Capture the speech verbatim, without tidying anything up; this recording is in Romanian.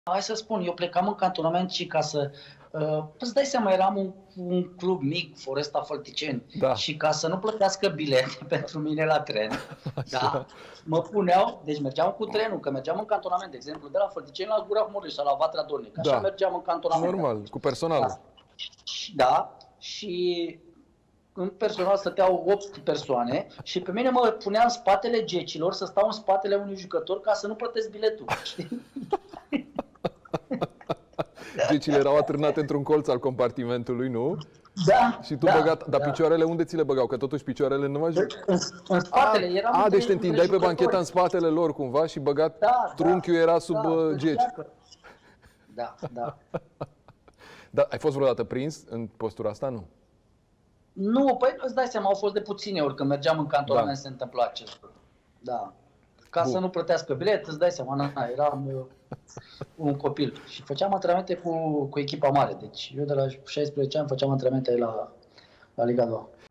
hai să spun, eu plecam în cantonament și ca să... Uh, îți dai seama, eram un, un club mic, Foresta Fălticeni, Da. și ca să nu plătească bilete pentru mine la tren, da, mă puneau, deci mergeam cu trenul, că mergeam în cantonament, de exemplu, de la Fălticeni la Gura Mureș sau la Vatra Dornic, așa Da. mergeam în cantonament. Normal, cu personalul. Da. Da, și în personal stăteau opt persoane și pe mine mă punea în spatele gecilor să stau în spatele unui jucător ca să nu plătesc biletul. Știi? Gecile erau atârnate într-un colț al compartimentului, nu? Da. Și tu da, băgat, dar da. picioarele unde ți le băgau? Că totuși picioarele nu ajung. În, în spatele, a, eram a între, deci te întindeai pe bancheta jucători. în spatele lor cumva și băgat, da, trunchiul da, era sub da, geci. Da, da. Da, ai fost vreodată prins în postura asta? Nu. Nu, păi îți dai seama, au fost de puține ori când mergeam în cantonament da. se întâmpla acest lucru. Da. Ca Bun. Să nu plătească bilet, îți dai seama, na, eram uh, un copil și făceam antrenamente cu, cu echipa mare. Deci eu de la șaisprezece ani făceam antrenamente la, la Liga a doua.